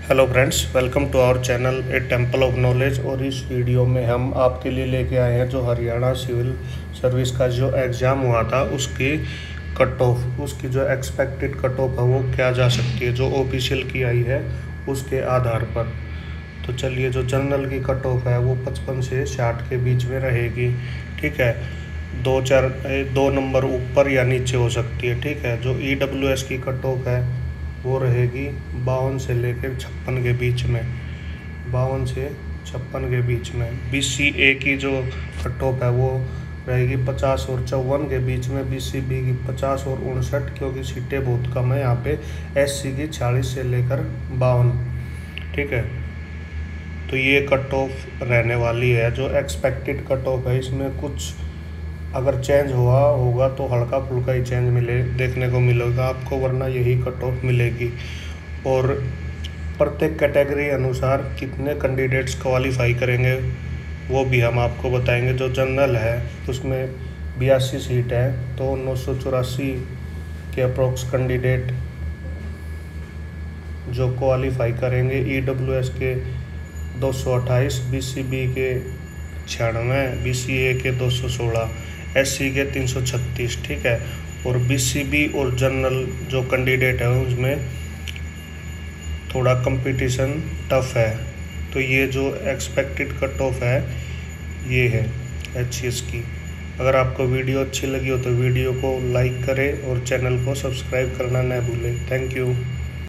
Hello friends, welcome to our channel a temple of knowledge. और इस video में हम आपके लिए लेके आए हैं जो हरियाणा सिविल सर्विस का जो एग्ज़ाम हुआ था उसकी कट ऑफ, उसकी जो एक्सपेक्टेड कट ऑफ है वो क्या जा सकती है, जो ऑफिशियल की आई है उसके आधार पर। तो चलिए, जो जनरल की कट ऑफ है वो 55 से 60 के बीच में रहेगी। ठीक है, दो नंबर ऊपर या नीचे हो सकती है। ठीक है, जो EWS की कट ऑफ है वो रहेगी 52 से लेकर 56 के बीच में, 52 से 56 के बीच में। BCA की जो कट ऑफ है वो रहेगी 50 और 54 के बीच में। BCB की 50 और 59, क्योंकि सीटें बहुत कम है यहाँ पे। SC की 40 से लेकर 52। ठीक है, तो ये कट ऑफ रहने वाली है। जो एक्सपेक्टेड कट ऑफ है इसमें कुछ अगर चेंज हुआ होगा तो हल्का फुल्का ही चेंज देखने को मिलेगा आपको, वरना यही कट ऑफ मिलेगी। और प्रत्येक कैटेगरी अनुसार कितने कैंडिडेट्स क्वालिफाई करेंगे वो भी हम आपको बताएंगे। जो जनरल है उसमें 82 सीट है, तो 984 के अप्रोक्स कैंडिडेट जो क्वालिफाई करेंगे। EWS के 228, BCB के 96, BCA के 216, SC के 336। ठीक है, और BCB और जनरल जो कैंडिडेट है उसमें थोड़ा कंपटीशन टफ है। तो ये जो एक्सपेक्टेड कट ऑफ है ये है HCS की। अगर आपको वीडियो अच्छी लगी हो तो वीडियो को लाइक करें और चैनल को सब्सक्राइब करना न भूलें। Thank you.